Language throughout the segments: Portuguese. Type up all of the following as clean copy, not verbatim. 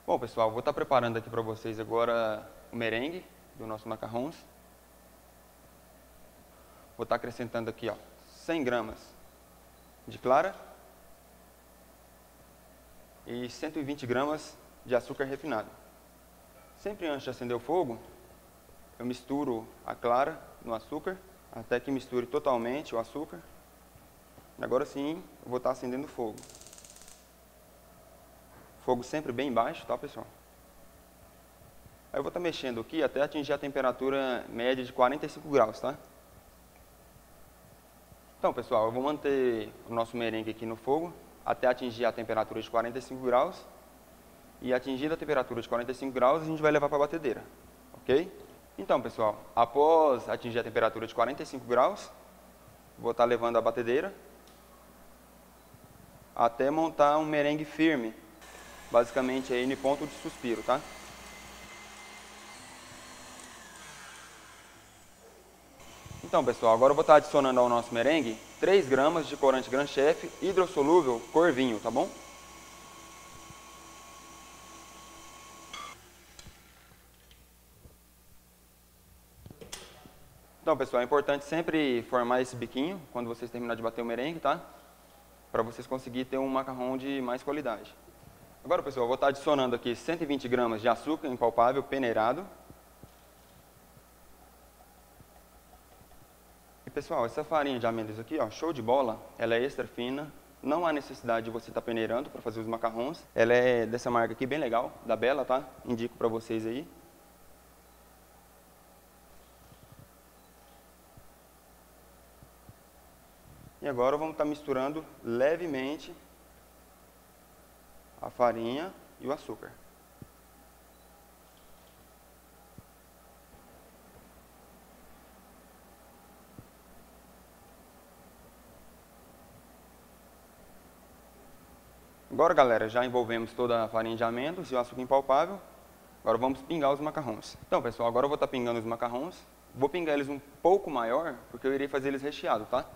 Bom, pessoal, vou estar preparando aqui para vocês agora o merengue do nosso macarrons. Vou estar acrescentando aqui, ó, 100 gramas de clara e 120 gramas de açúcar refinado. Sempre antes de acender o fogo, eu misturo a clara no açúcar, até que misture totalmente o açúcar. Agora sim, eu vou estar acendendo o fogo. Fogo sempre bem baixo, tá, pessoal? Aí eu vou estar mexendo aqui até atingir a temperatura média de 45 graus, tá? Então, pessoal, eu vou manter o nosso merengue aqui no fogo até atingir a temperatura de 45 graus. E atingida a temperatura de 45 graus, a gente vai levar para a batedeira, ok? Então, pessoal, após atingir a temperatura de 45 graus, vou estar levando a batedeira até montar um merengue firme, basicamente aí no ponto de suspiro, tá? Então, pessoal, agora eu vou estar adicionando ao nosso merengue 3 gramas de corante Gran Chef hidrossolúvel cor vinho, tá bom? Então, pessoal, é importante sempre formar esse biquinho quando vocês terminarem de bater o merengue, tá? Para vocês conseguirem ter um macarrão de mais qualidade. Agora, pessoal, eu vou estar adicionando aqui 120 gramas de açúcar impalpável peneirado. E, pessoal, essa farinha de amêndoas aqui, ó, show de bola, ela é extra fina. Não há necessidade de você estar peneirando para fazer os macarrões. Ela é dessa marca aqui, bem legal, da Bela, tá? Indico para vocês aí. E agora vamos estar misturando levemente a farinha e o açúcar. Agora, galera, já envolvemos toda a farinha de amêndoas e o açúcar impalpável. Agora vamos pingar os macarrões. Então, pessoal, agora eu vou estar pingando os macarrões. Vou pingar eles um pouco maior, porque eu irei fazer eles recheados, tá?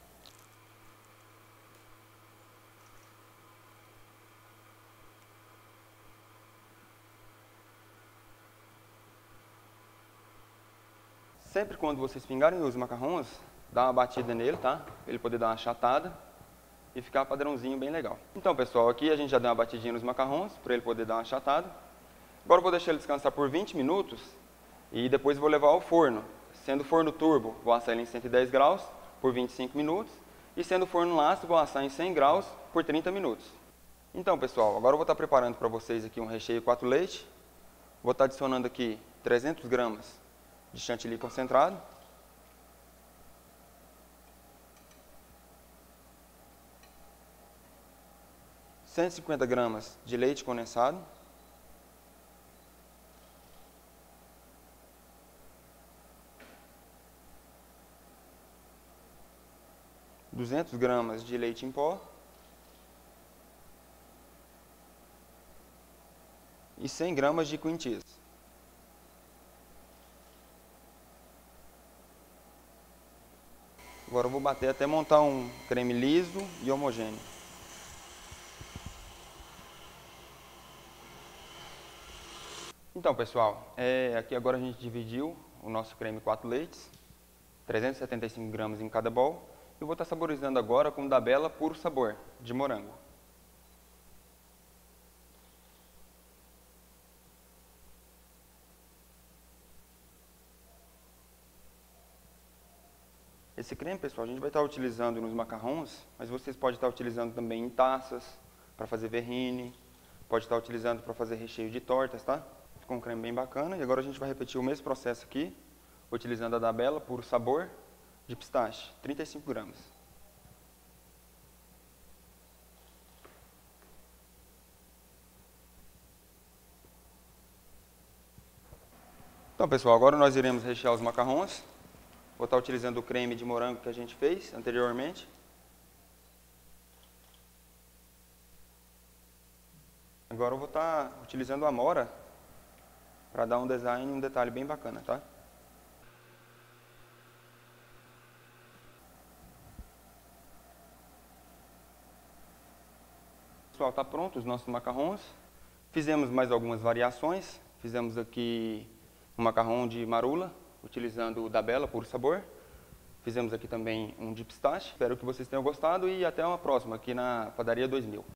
Sempre quando vocês pingarem os macarrões, dá uma batida nele, tá? Pra ele poder dar uma achatada e ficar padrãozinho bem legal. Então, pessoal, aqui a gente já deu uma batidinha nos macarrões, para ele poder dar uma achatada. Agora eu vou deixar ele descansar por 20 minutos e depois vou levar ao forno. Sendo forno turbo, vou assar ele em 110 graus por 25 minutos. E sendo forno laço, vou assar em 100 graus por 30 minutos. Então, pessoal, agora eu vou estar preparando para vocês aqui um recheio 4 leite. Vou estar adicionando aqui 300 gramas de chantilly concentrado. R$ 150 gramas de leite condensado. 200 gramas de leite em pó. E 100 gramas de cream cheese. Agora eu vou bater até montar um creme liso e homogêneo. Então, pessoal, aqui agora a gente dividiu o nosso creme 4 leites, 375 gramas em cada bowl. Eu vou estar saborizando agora com o da Bela Puro Sabor, de morango. Esse creme, pessoal, a gente vai estar utilizando nos macarrons, mas vocês podem estar utilizando também em taças, para fazer verrine, pode estar utilizando para fazer recheio de tortas, tá? Ficou um creme bem bacana. E agora a gente vai repetir o mesmo processo aqui, utilizando a da Bela Puro Sabor, de pistache, 35 gramas. Então, pessoal, agora nós iremos rechear os macarrons. Vou estar utilizando o creme de morango que a gente fez anteriormente. Agora eu vou estar utilizando a amora para dar um design, um detalhe bem bacana, tá? Pessoal, tá pronto os nossos macarrons. Fizemos mais algumas variações. Fizemos aqui um macarrão de marula, utilizando o da Bela Puro Sabor. Fizemos aqui também um de pistache. Espero que vocês tenham gostado e até uma próxima aqui na Padaria 2000.